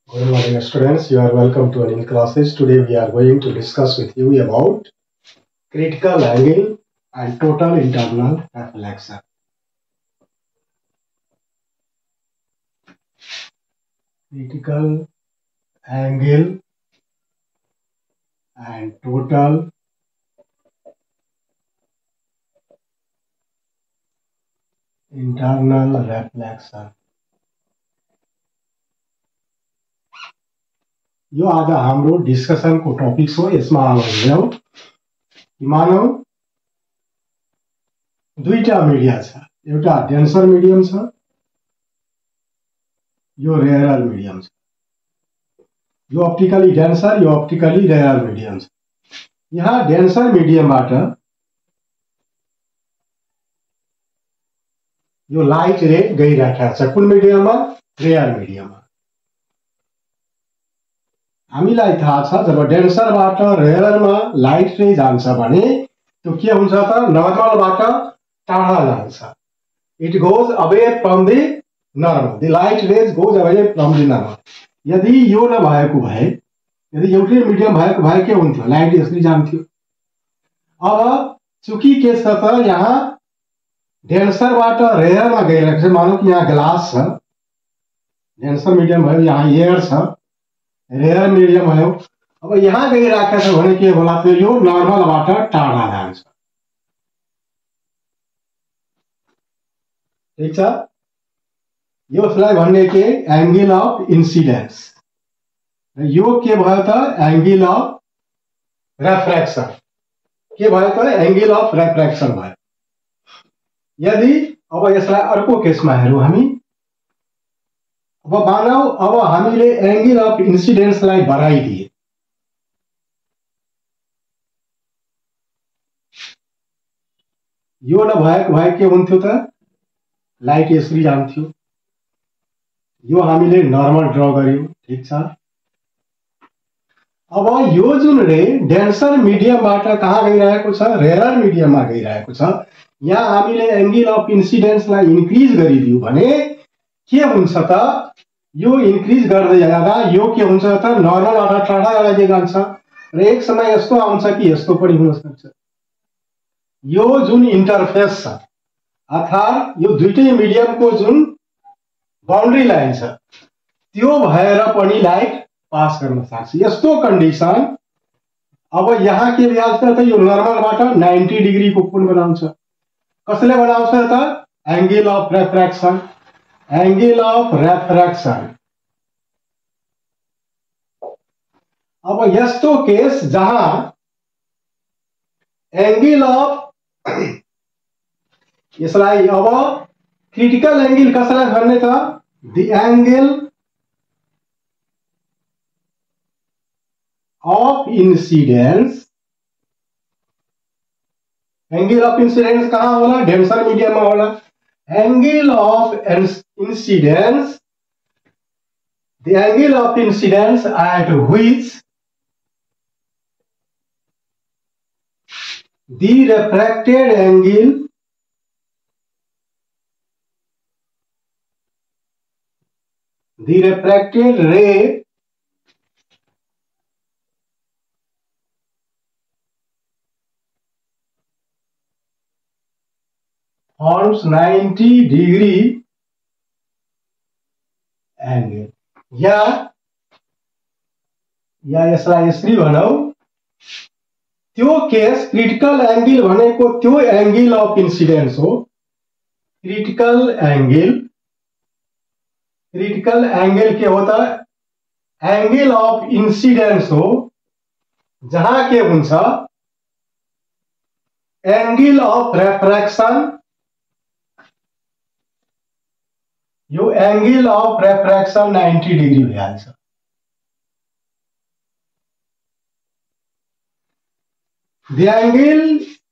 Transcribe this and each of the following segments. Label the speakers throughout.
Speaker 1: Good morning, students. You are welcome to Anil classes. Today we are going to discuss with you about critical angle and total internal reflection. Critical angle and total internal reflection. यो आज हाम्रो डिस्कसनको topic हो। यसमा हेरौं कि मानौ दुईटा media छ, एउटा डेन्सर मिडियम छ, यो रेयर मिडियम छ। यो अप्टिकली डेन्सर, यो अप्टिकली रेयर मिडियम छ। यहाँ डेन्सर मिडियमबाट यो लाइट रे गइराखेको छ। कुन मिडियममा? रेयर मिडियममा। हामीलाई थाहा छ जब डेन्सरबाट रेयरमा लाइट रे जान्छ भने त्यो के हुन्छ त? नर्मलबाट टाढा जान्छ। It goes away from the normal. The light rays goes away from the normal. यदि यो नभएको भए, यदि एउटै मिडियम भएको भए के हुन्थ्यो? लाइट यसरी जान्थ्यो। अब चुकी के छ त यहाँ डेन्सरबाट रेयरमा गइरहेको छ। मानौ कि यहाँ ग्लास छ, डेन्सर मिडियम भयो, यहाँ एयर छ, रेयर मिडियम भयो। अब यहाँ गइरहेको छ भने के होला त? यो नर्मलबाट टाढा जान्छ। ठीक छ? यसलाई भन्ने के? Angle of incidence. यो के भयो त? Angle of refraction. के भयो त? एंगल अफ रेफ्रेक्सन भयो। यदि अब यसलाई अर्को केसमा हेरौं हामी। अब मानौ अब हामीले एंगल अफ इन्सिडेन्सलाई बढाइदिए। यो नभएको भए के हुन्थ्यो त? लाइट यसरी जान्थ्यो। यो हामीले नर्मल ड्र गर्यौं। ठीक छ? अब यो जुन रे डेन्सर मिडियमबाट कहाँ गइरहेको छ? रेयर मिडियममा गइरहेको छ। यहाँ हामीले एंगल अफ इन्सिडेन्सलाई इन्क्रिज गरिदियौ भने के हुन्छ त? यो इन्क्रिज गर्दै जाँदा यो के हुन्छ त? नर्मलबाट टाढा जाँदै जान्छ र एक समय यस्तो आउँछ कि यस्तो पनि हुन सक्छ। यो जुन इन्टरफेस छ अर्थात् यो दुईटै मिडियमको जुन बाउन्ड्री लाइन छ त्यो भएर पनि लाइट पास गर्न सक्छ। यस्तो कन्डिसन अब यहाँ के भइहाल्छ त? यो नर्मलबाट 90 डिग्री को कोण बनाउँछ। कसले बनाउँछ त? Angle of refraction. Angle of refraction. अब यस्तो केस जहाँ एंगल अफ यसलाई अब क्रिटिकल एंगल कसलाई भन्ने त? The angle of incidence। Angle of incidence कहाँ होला? डेन्सर मीडियम में होला। Angle of incidence, the angle of incidence at which the refracted angle the refracted ray forms 90 degree angle। या यसलाई यसरी भनौं, त्यो केस क्रिटिकल एंगल भनेको त्यो एंगल अफ इन्सिडेन्स हो। क्रिटिकल एंगल के हो त? एंगल अफ इन्सिडेन्स हो जहाँ के हुन्छ? Angle of refraction. यो एंगल अफ रेफ्रेक्सन 90 डिग्री भइहाल्छ। The angle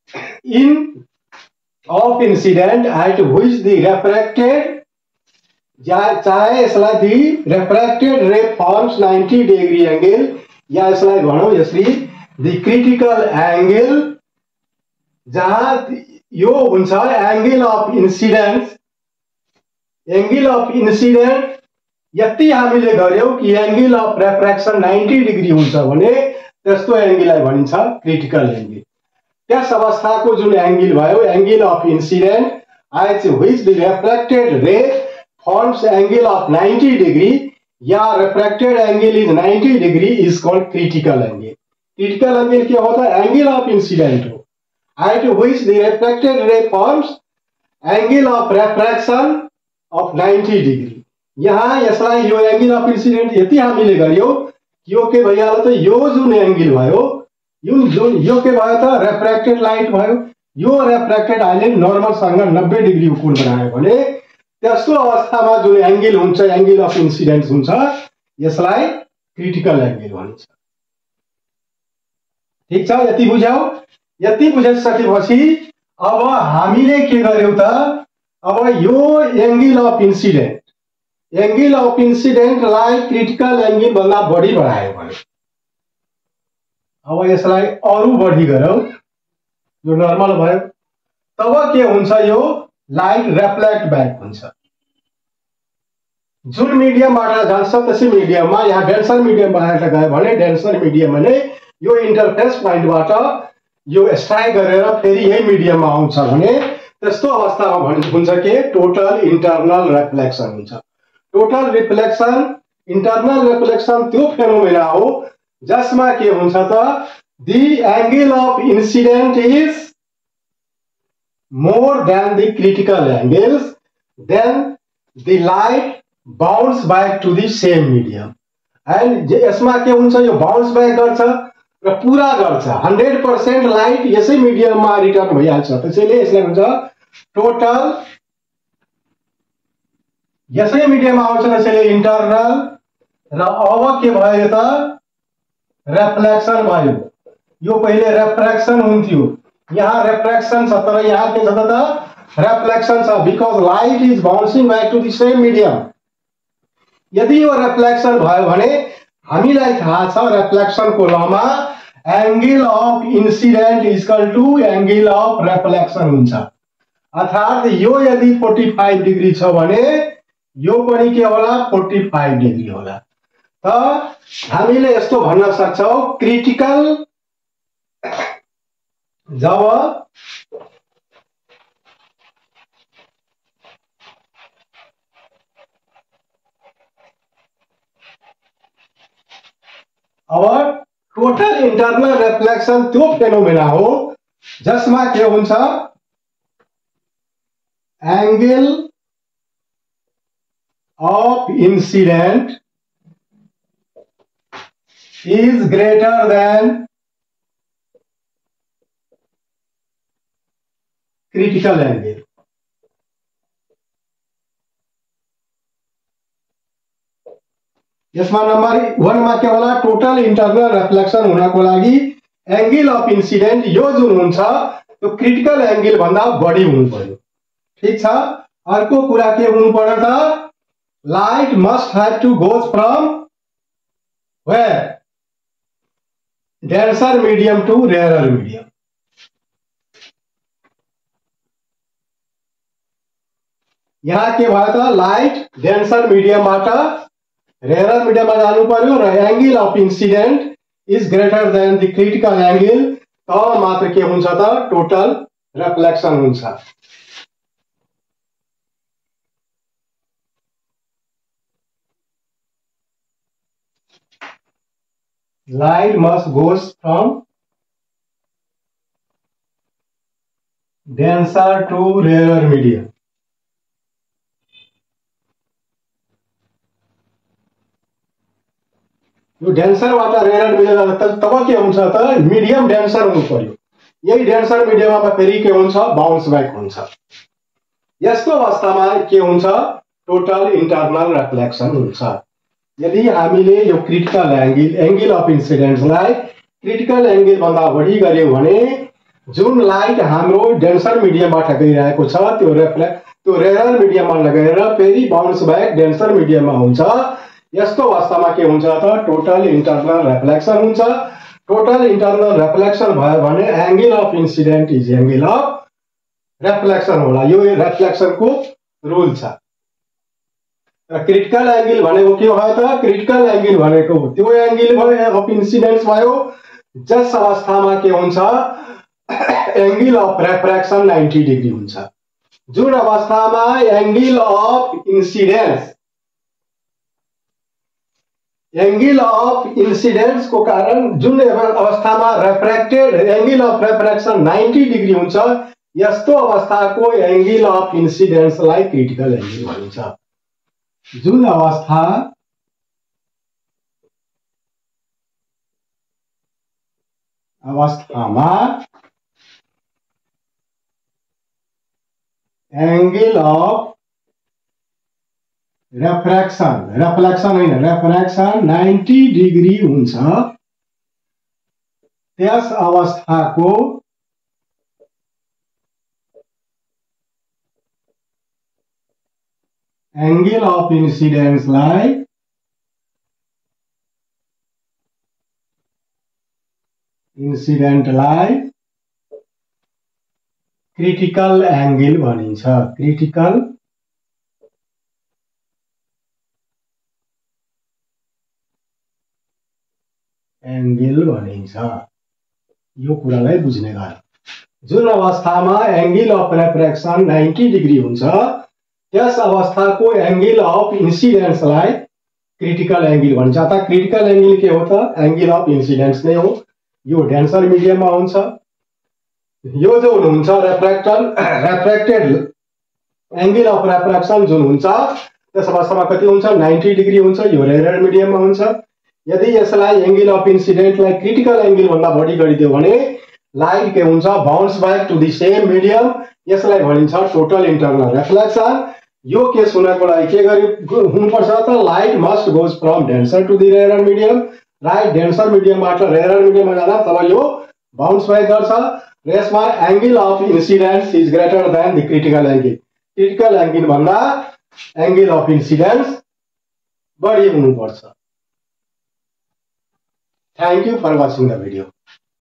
Speaker 1: of incident at which the refracted, चाहे यसलाई the refracted ray forms 90 degree angle या यसलाई भनौं यसरी the critical angle जहाँ यो हुन्छ angle of incidence. Angle of incident यति हामीले गर्यौं कि एंगल अफ रेफ्रेक्सन 90 डिग्री हुन्छ भने त्यस्तो एंगललाई भनिन्छ क्रिटिकल एंगल। त्यस अवस्थाको जुन एंगल भयो angle of incident at which the refracted ray forms angle of 90 degree या refracted angle is 90 degree is called critical angle। critical angle क्या होता है? angle of incident हो at which the refracted ray forms angle of refraction of 90 degree। यहाँ यसलाई यो angle of incident यति हामीले गर्यौं यो के भइहाल्यो त यो जुन एंगल भयो यो के भयो त रेफ्रेक्टेड लाइट भयो। यो रेफ्रेक्टेड आइले नर्मल सँग 90 डिग्री कोण बनायो भने त्यस्तो अवस्थामा जुन एंगल हुन्छ एंगल अफ इंसिडेंट हुन्छ यसलाई क्रिटिकल एंगल भनिन्छ। ठीक छ, यति बुझ्यौ? यति बुझिसकेपछि अब हामीले के गर्यौं त अब यो एंगल अफ इंसिडेंटलाई क्रिटिकल एंगल भन्दा बढी बढायो भने अब यसलाई अरु बढी गरौं जो नर्मल भयो तब के हुन्छ यो लाइट रिफ्लेक्ट ब्याक हुन्छ। जुन मिडियमबाट जान्छ त्यसै मिडियममा यहाँ डेन्सर मिडियमबाट गयो भने डेन्सर मिडियममा नै यो इन्टरफेस पोइन्टबाट यो स्ट्राइक गरेर फेरि यही मिडियममा आउँछ भने त्यस्तो अवस्थामा हुन्छ के टोटल इन्टरनल रिफ्लेक्सन हुन्छ। टोटल रिफ्लेक्सन इन्टरनल रिफ्लेक्सन त्यो फेनोमेना हो जसमा के हुन्छ त the angle of incident is more than the critical angles, then the light bounce back to the same medium and यसमा के हुन्छ यो बाउन्स ब्याक गर्छ र पूरा गर्छ 100% लाइट यसै मिडियममा रिटर्न भइहाल्छ। त्यसैले यसले हुन्छ टोटल यसै मिडियममा आउँछ त्यसैले इन्टरनल र अब के भयो त रिफ्लेक्सन भयो। यो पहिले रेफ्रेक्सन हुन्थ्यो यहाँ रेफ्रेक्सन छ तर यहाँ के छ त रेफ्लेक्सन छ because light is bouncing back to the same medium. यदि यो रेफ्लेक्सन भयो भने हामीलाई थाहा छ रेफ्लेक्सनको लमा angle of incident equal to angle of reflection हुन्छ। अर्थात यो यदि 45 डिग्री छ भने यो पनि के होला 45 डिग्री होला। त हामीले यस्तो भन्न सक्छौं क्रिटिकल जब अब टोटल इंटरनल रिफ्लेक्सन त्यो फेनोमेना हो जसमा के हुन्छ angle of incident is greater than critical angle। यसमा नंबर 1 मा के होला टोटल इंटरनल रिफ्लेक्सन हुनको लागि एंगल अफ इंसिडेंट यो जुन हुन्छ त्यो क्रिटिकल एंगल भन्दा बढी हुनु पर्यो। ठीक छ, अर्को कुरा के हुनु पर्यो त light must have to go from where denser medium to rarer medium। यहाँ के भयो त लाइट डेन्सर मिडियमबाट रेयर मिडियममा जानु पर्यो र angle of incident is greater than the critical angle तब मात्र के हुन्छ त टोटल रिफ्लेक्सन हुन्छ। Light must goes from denser to rarer medium। यो डेन्सर वाला रेयर मिडियम तब के हुन्छ त मिडियम डेन्सर हुनु पर्यो। यही डेन्सर मिडियममा फेरि के हुन्छ बाउन्स ब्याक हुन्छ। यस्तो अवस्थामा के हुन्छ टोटल इंटरनल रिफ्लेक्सन हुन्छ। यदि हामीले यो क्रिटिकल एंगल अफ इंसिडेंट्सलाई क्रिटिकल एंगल भन्दा बढी गर्यौं भने जुन लाइट हाम्रो डेन्सर मिडियमबाट गइरहेको छ त्यो रेयर मिडियममा लगेर फेरि बाउन्स ब्याक डेन्सर मिडियममा हुन्छ। यस्तो अवस्थामा के हुन्छ त टोटल इंटरनल रिफ्लेक्सन हुन्छ। टोटल इंटरनल रिफ्लेक्सन भयो भने angle of incident is angle of reflection होला। यो रिफ्लेक्सनको रुल छ। र क्रिटिकल एंगल भनेको के भयो त? क्रिटिकल एंगल भनेको त्यो एंगल भयो अफ इन्सिडेन्स भयो जस अवस्थामा के हुन्छ, एंगल अफ रेफ्रेक्सन 90 डिग्री हुन्छ। जुन अवस्थामा एंगल अफ इन्सिडेन्स को कारण जुन अवस्थामा रेफ्रेक्टेड एंगल अफ रेफ्रेक्सन 90 डिग्री हुन्छ, यस्तो अवस्थाको एंगल अफ इन्सिडेन्सलाई क्रिटिकल एंगल भनिन्छ। जुन अवस्थामा एंगल अफ रेफ्रेक्सन 90 डिग्री हुन्छ, त्यस अवस्थाको एंगल अफ इन्सिडेन्सलाई क्रिटिकल एंगल भनिन्छ। क्रिटिकल एंगल भनिन्छ। यो कुरालाई बुझ्ने गरौँ। जुन अवस्थामा एंगल अफ रेफ्रेक्सन 90 डिग्री हुन्छ, त्यस अवस्थाको एंगल अफ इन्सिडेन्सलाई क्रिटिकल एंगल भनिन्छ। अतः क्रिटिकल एंगल के हो त? एंगल अफ इन्सिडेन्स नै हो। यो डेन्सर मिडियममा हुन्छ। यो जो हुन्छ रेफ्रेक्टेड एंगल अफ रेफ्रेक्सन जुन हुन्छ त्यस अवस्थामा कति हुन्छ? 90 डिग्री हुन्छ। यो रेयर मिडियममा हुन्छ। यदि यसलाई एंगल अफ इन्सिडेन्टलाई क्रिटिकल एंगल भन्दा बढी गरिदियो भने लाइट के हुन्छ? Bounce back to the same medium. यसलाई भनिन्छ टोटल इंटरनल रिफ्लेक्सन। यो केस हुनको लागि के हुनुपर्छ त? Light must goes from denser to the rare medium. Light denser मिडियमबाट रेयर मिडियममा जाँदा तब यो बाउन्स बैक गर्छ। यसमा angle of incidence is greater than the critical angle. Critical angle भन्दा एंगल अफ इन्सिडेन्स बढी हुनुपर्छ। Thank you for watching the video.